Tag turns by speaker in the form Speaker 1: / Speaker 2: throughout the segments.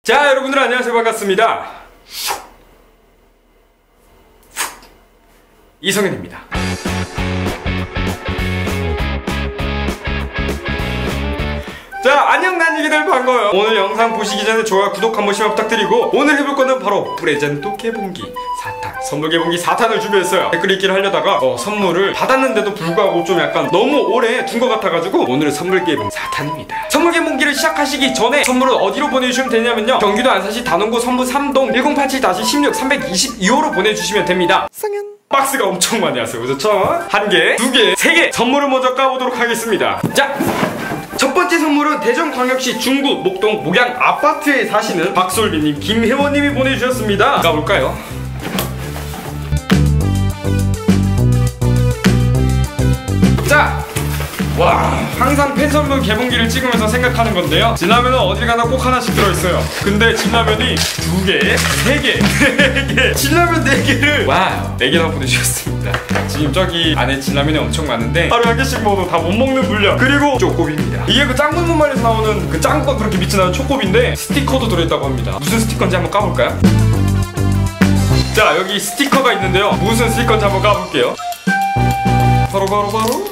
Speaker 1: 자, 여러분들 안녕하세요. 반갑습니다. 이성현입니다. 자, 안녕 난이기들 반가워요. 오늘 영상 보시기 전에 좋아요, 구독 한 번씩만 부탁드리고, 오늘 해볼 거는 바로 프레젠토 개봉기 4탄, 선물 개봉기 4탄을 준비했어요. 댓글 읽기를 하려다가 선물을 받았는데도 불구하고 좀 약간 너무 오래 둔 것 같아가지고 오늘은 선물 개봉 4탄입니다. 선물 개봉기를 시작하시기 전에 선물은 어디로 보내주시면 되냐면요, 경기도 안산시 단원구 선부 3동 1087-16 322호로 보내주시면 됩니다. 성현 박스가 엄청 많이 왔어요. 그렇죠? 한 개, 두 개, 세 개 선물을 먼저 까보도록 하겠습니다. 자, 첫 번째 선물은 대전광역시 중구 목동 목양 아파트에 사시는 박솔비님, 김혜원님이 보내주셨습니다. 가볼까요? 자! 와, 항상 팬선물 개봉기를 찍으면서 생각하는 건데요, 진라면은 어딜 가나 꼭 하나씩 들어있어요. 근데 진라면이 2개, 3개, 4개, 진라면 4개를 와우, 4개나 보내주셨습니다. 지금 저기 안에 진라면이 엄청 많은데 하루에 한 개씩 먹어도 다 못 먹는 분량. 그리고 초코비입니다. 이게 그 짱구 문말에서 나오는 그 짱구가 그렇게 빛이 나는 초코비인데 스티커도 들어있다고 합니다. 무슨 스티커인지 한번 까볼까요? 자, 여기 스티커가 있는데요, 무슨 스티커인지 한번 까볼게요. 바로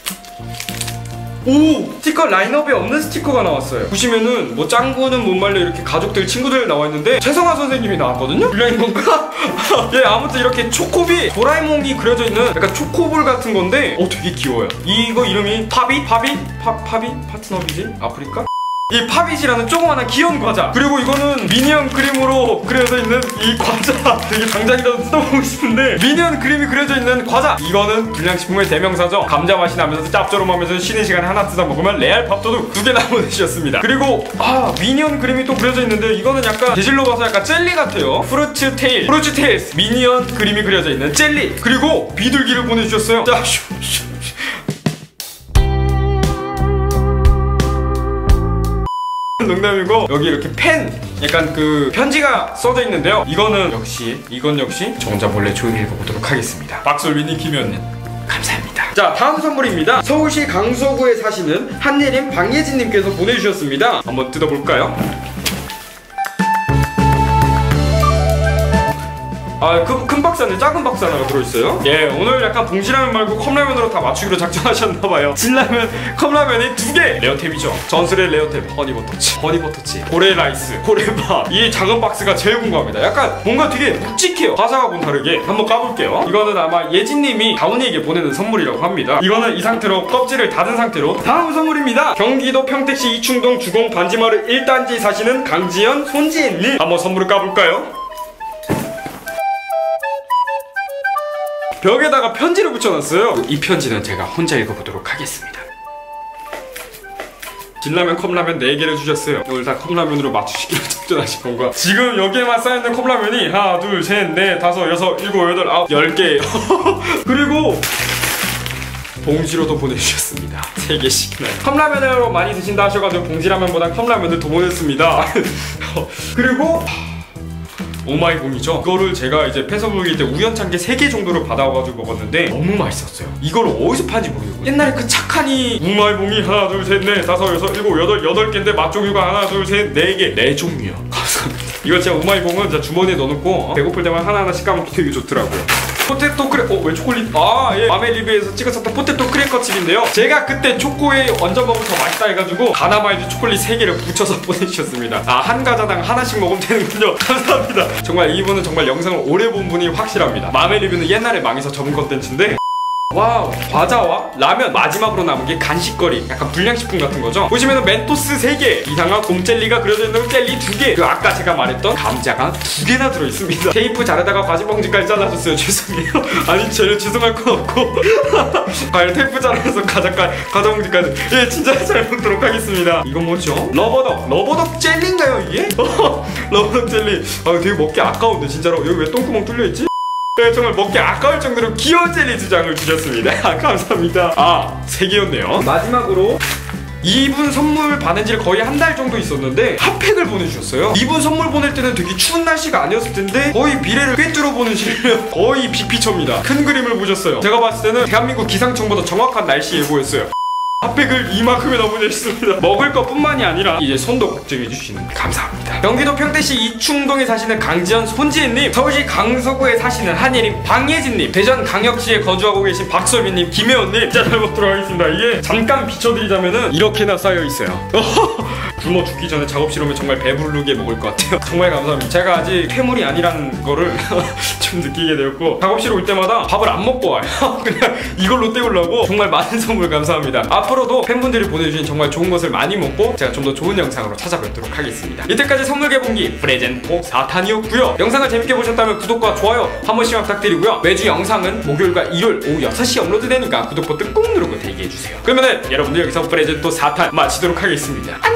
Speaker 1: 오! 스티커 라인업에 없는 스티커가 나왔어요. 보시면은 뭐 짱구는 못 말려 이렇게 가족들, 친구들 나와있는데 최성화 선생님이 나왔거든요? 불량인 건가? 예, 아무튼 이렇게 초코비, 도라에몽이 그려져 있는 약간 초코볼 같은 건데 되게 귀여워요. 이거 이름이 파비? 파트너비지? 아프리카? 이 파빗이라는 조그마한 귀여운 과자, 그리고 이거는 미니언 그림으로 그려져 있는 이 과자. 되게 당장이라도 뜯어보고 싶은데 미니언 그림이 그려져 있는 과자. 이거는 불량식품의 대명사죠. 감자 맛이 나면서 짭조름하면서 쉬는 시간에 하나 뜯어 먹으면 레알 밥도둑 2개나 보내주셨습니다. 그리고 미니언 그림이 또 그려져 있는데 이거는 약간 재질로 봐서 약간 젤리 같아요. 프루츠 테일스 미니언 그림이 그려져 있는 젤리. 그리고 비둘기를 보내주셨어요. 자, 농담이고, 여기 이렇게 펜, 약간 그 편지가 써져 있는데요, 이건 역시 저 혼자 몰래 조용히 읽어보도록 하겠습니다. 박솔빈님, 김현님 감사합니다. 자, 다음 선물입니다. 서울시 강서구에 사시는 한예림 박예진님께서 보내주셨습니다. 한번 뜯어볼까요? 큰 박스 안에 작은 박스 하나가 들어있어요. 예, 오늘 약간 봉지라면 말고 컵라면으로 다 맞추기로 작정하셨나봐요. 진라면, 컵라면이 2개! 레어템이죠. 전설의 레어템, 허니버터치, 고래라이스, 고래밥. 이 작은 박스가 제일 궁금합니다. 약간 뭔가 되게 묵직해요. 가사하고는 다르게. 한번 까볼게요. 이거는 아마 예진님이 다운이에게 보내는 선물이라고 합니다. 이거는 이 상태로 껍질을 닫은 상태로. 다음 선물입니다. 경기도 평택시 이충동 주공 반지마을 1단지 사시는 강지연, 손지혜님, 한번 선물을 까볼까요? 벽에다가 편지를 붙여놨어요. 이 편지는 제가 혼자 읽어보도록 하겠습니다. 진라면, 컵라면 4개를 주셨어요. 오늘 다 컵라면으로 맞추시기로 작정하신 건가? 지금 여기에만 쌓여있는 컵라면이 하나, 둘, 셋, 넷, 다섯, 여섯, 일곱, 여덟, 아홉, 10개. 그리고 봉지로도 보내주셨습니다. 3개씩이나. 컵라면으로 많이 드신다 하셔가지고 봉지라면보다 컵라면을 더 보냈습니다. 그리고 오마이봉이죠. 이거를 제가 이제 팬서블기 때 우연찮게 3개 정도를 받아가지고 먹었는데 너무 맛있었어요. 이걸 어디서 파는지 모르겠고, 옛날에 그 착하니 오마이봉이 하나, 둘, 셋, 넷, 다섯, 여섯, 일곱, 여덟, 8개인데 맛종류가 하나, 둘, 셋, 4개, 4종류요. 감사합니다. 이거 제가 오마이봉은 진짜 주머니에 넣어놓고 배고플 때만 하나하나씩 까먹기 되게 좋더라고요. 포테토 크래커, 왜 초콜릿? 예, 맘의 리뷰에서 찍었었던 포테토 크래커 칩인데요, 제가 그때 초코에 얹어 먹으면 더 맛있다 해가지고 가나마일드 초콜릿 3개를 붙여서 보내주셨습니다. 한 과자당 하나씩 먹으면 되는군요. 감사합니다. 정말 이분은 정말 영상을 오래 본 분이 확실합니다. 맘의 리뷰는 옛날에 망해서 접은 컨텐츠인데, 와우, 과자와 라면, 마지막으로 남은 게 간식거리, 약간 불량식품 같은 거죠. 보시면은 멘토스 3개, 이상한 곰젤리가 그려져 있는 젤리 2개, 그 아까 제가 말했던 감자가 2개나 들어있습니다. 테이프 자르다가 과지봉지까지 잘라줬어요. 죄송해요. 아니, 전혀 죄송할 건 없고 과연 테이프 자르면서 과자봉지까지, 예, 진짜 잘 먹도록 하겠습니다. 이건 뭐죠? 러버덕 젤리인가요 이게? 러버덕 젤리. 되게 먹기 아까운데 진짜로. 여기 왜 똥구멍 뚫려있지? 네, 정말 먹기 아까울 정도로 귀여운 젤리 2장을 주셨습니다. 감사합니다. 3개였네요. 마지막으로 이분 선물 받은 지 거의 한 달 정도 있었는데 핫팩을 보내주셨어요. 이분 선물 보낼 때는 되게 추운 날씨가 아니었을 텐데 거의 미래를 꿰뚫어 보는 실력, 거의 빅피처입니다. 큰 그림을 보셨어요. 제가 봤을 때는 대한민국 기상청보다 정확한 날씨 예보였어요. 핫팩을 이만큼이나 보내주셨습니다. 먹을 것뿐만이 아니라 이제 손도 걱정해 주시는 감사합니다. 경기도 평택시 이충동에 사시는 강지연 손지혜님, 서울시 강서구에 사시는 한예림 방예진님, 대전 강역시에 거주하고 계신 박솔빈님, 김혜원님, 진짜 잘 먹도록 하겠습니다. 이게 잠깐 비춰드리자면은 이렇게나 쌓여 있어요. 굶어 죽기 전에 작업실 오면 정말 배부르게 먹을 것 같아요. 정말 감사합니다. 제가 아직 퇴물이 아니라는 거를 좀 느끼게 되었고, 작업실 올 때마다 밥을 안 먹고 와요. 그냥 이걸로 때우려고. 정말 많은 선물 감사합니다. 앞으로도 팬분들이 보내주신 정말 좋은 것을 많이 먹고 제가 좀 더 좋은 영상으로 찾아뵙도록 하겠습니다. 이때까지 선물 개봉기 프레젠토 4탄이었고요. 영상을 재밌게 보셨다면 구독과 좋아요 한 번씩만 부탁드리고요. 매주 영상은 목요일과 일요일 오후 6시에 업로드되니까 구독 버튼 꾹 누르고 대기해주세요. 그러면은 여러분들 여기서 프레젠토 4탄 마치도록 하겠습니다. 안녕.